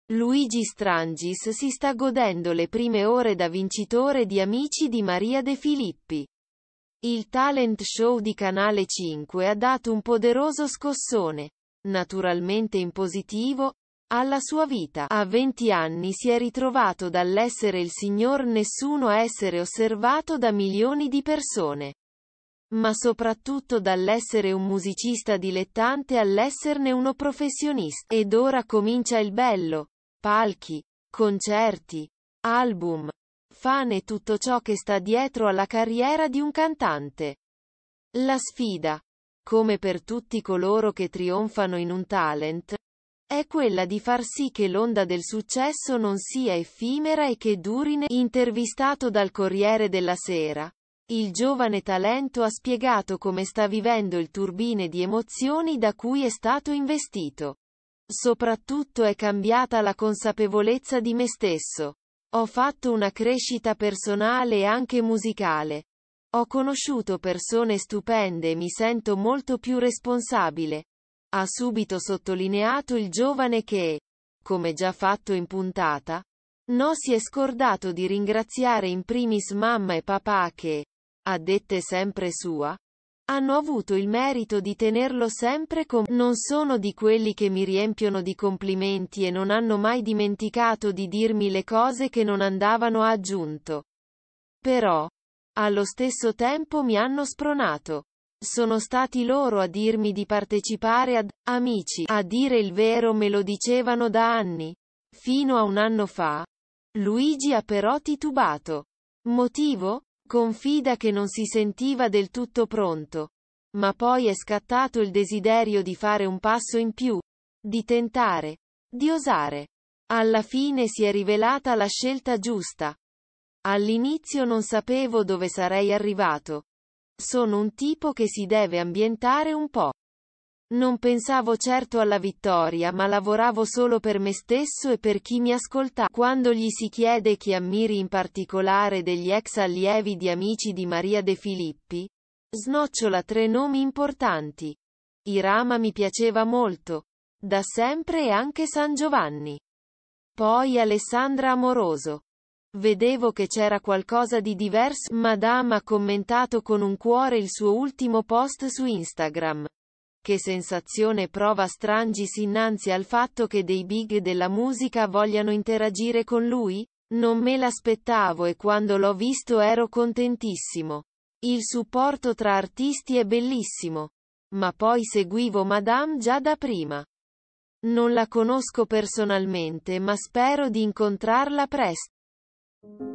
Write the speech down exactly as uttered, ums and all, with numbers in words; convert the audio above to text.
Luigi Strangis si sta godendo le prime ore da vincitore di Amici di Maria De Filippi. Il talent show di Canale cinque ha dato un poderoso scossone, naturalmente in positivo, alla sua vita. A venti anni si è ritrovato dall'essere il signor nessuno a essere osservato da milioni di persone. Ma soprattutto dall'essere un musicista dilettante all'esserne uno professionista. Ed ora comincia il bello. Palchi, concerti, album, fan e tutto ciò che sta dietro alla carriera di un cantante. La sfida, come per tutti coloro che trionfano in un talent, è quella di far sì che l'onda del successo non sia effimera e che duri. Intervistato dal Corriere della Sera, il giovane talento ha spiegato come sta vivendo il turbine di emozioni da cui è stato investito. Soprattutto è cambiata la consapevolezza di me stesso. Ho fatto una crescita personale e anche musicale. Ho conosciuto persone stupende e mi sento molto più responsabile. Ha subito sottolineato il giovane che, come già fatto in puntata, no si è scordato di ringraziare in primis mamma e papà che, a dette sempre sua, hanno avuto il merito di tenerlo sempre con. Non sono di quelli che mi riempiono di complimenti e non hanno mai dimenticato di dirmi le cose che non andavano, ha aggiunto. Però, allo stesso tempo mi hanno spronato. Sono stati loro a dirmi di partecipare ad Amici. A dire il vero me lo dicevano da anni. Fino a un anno fa, Luigi ha però titubato. Motivo? Confida che non si sentiva del tutto pronto. Ma poi è scattato il desiderio di fare un passo in più. Di tentare. Di osare. Alla fine si è rivelata la scelta giusta. All'inizio non sapevo dove sarei arrivato. Sono un tipo che si deve ambientare un po'. Non pensavo certo alla vittoria, ma lavoravo solo per me stesso e per chi mi ascolta. Quando gli si chiede chi ammiri in particolare degli ex allievi di Amici di Maria De Filippi, snocciola tre nomi importanti. Irama mi piaceva molto. Da sempre, e anche San Giovanni. Poi Alessandra Amoroso. Vedevo che c'era qualcosa di diverso. Madame ha commentato con un cuore il suo ultimo post su Instagram. Che sensazione prova Strangis innanzi al fatto che dei big della musica vogliano interagire con lui? Non me l'aspettavo e quando l'ho visto ero contentissimo. Il supporto tra artisti è bellissimo. Ma poi seguivo Madame già da prima. Non la conosco personalmente ma spero di incontrarla presto.